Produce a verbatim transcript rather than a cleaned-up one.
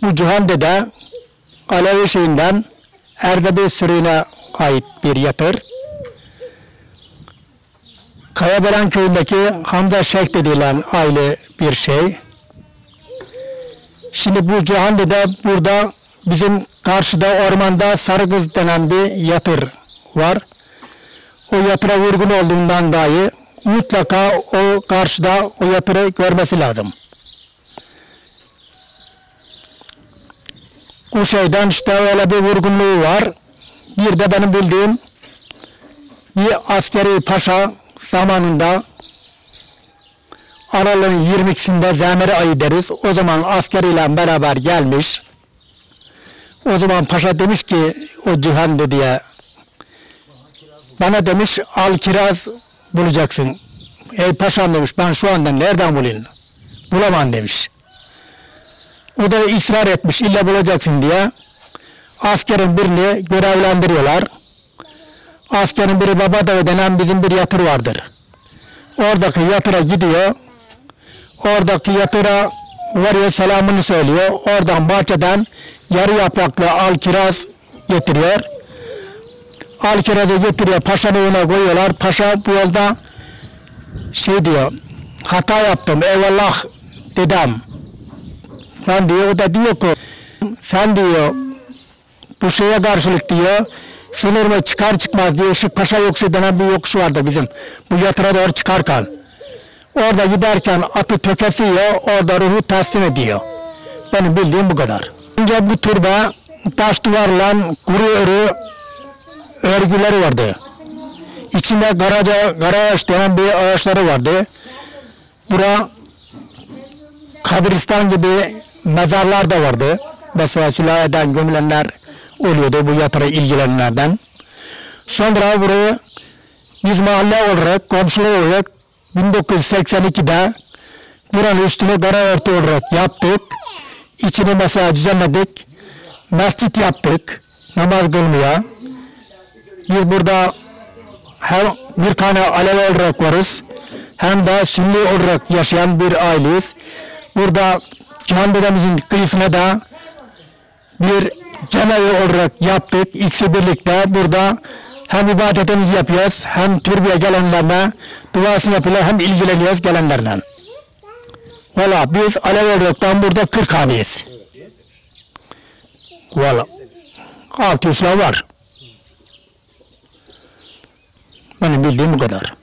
Bu Cihande'de Alevi şeyinden Erdebil sürüğüne ait bir yatır. Kayabelen köyündeki Hamza Şeyh dedilen aile bir şey. Şimdi bu Cihande'de burada bizim karşıda ormanda Sarıkız denen bir yatır var. O yatıra vurgun olduğundan dolayı mutlaka o karşıda o yatırı görmesi lazım. O şeyden işte öyle bir vurgunluğu var. Bir de benim bildiğim bir askeri paşa zamanında Aralık'ın yirmi ikisinde Zemeri ayı deriz. O zaman askeriyle beraber gelmiş. O zaman paşa demiş ki o Cihande diye bana demiş al kiraz bulacaksın. Ey paşam demiş ben şu anda nereden bulayım? Bulamam demiş. O da ısrar etmiş illa bulacaksın diye. Askerin birini görevlendiriyorlar. Askerin biri Babadağ denen bizim bir yatır vardır. Oradaki yatıra gidiyor. Oradaki yatıra varıyor selamını söylüyor. Oradan bahçeden yarı yapraklı al kiraz getiriyor. Al kirazı getiriyor. Paşanın önüne koyuyorlar. Paşa bu yolda şey diyor. Hata yaptım. Eyvallah dedem. Falan diyor. O da diyor ki sen diyor bu şeye karşılık diyor sınırma çıkar çıkmaz diyor. Şu Paşa yokuşu denen bir yokuş vardı bizim. Bu yatıra doğru çıkarken. Orada giderken atı tökesiyor. Orada ruhu teslim ediyor. Benim bildiğim bu kadar. Önce bu turba taş duvarla kuru örü örgüleri vardı. İçinde karaca, karaağaç denen bir ağaçları vardı. Bura kabristan gibi mezarlar da vardı. Mesela sülaleden gömülenler oluyordu bu yatıra ilgilenenlerden. Sonra burayı biz mahalle olarak, komşular olarak bin dokuz yüz seksen ikide buranın üstüne kara örtü olarak yaptık. İçini mesela düzenledik. Mescit yaptık. Namaz kılmaya. Biz burada hem bir tane Alevi olarak varız. Hem de Sünni olarak yaşayan bir aileyiz. Burada Cihande'mizin kıyısına da bir cemevi olarak yaptık. İkisi birlikte burada hem ibadetimizi yapıyoruz, hem türbeye gelenlerine duasını yapıyorlar, hem ilgileniyoruz gelenlerle. Valla biz Alevi olaraktan burada kırk haneyiz. Valla altı yüz var. Benim bildiğim bu kadar.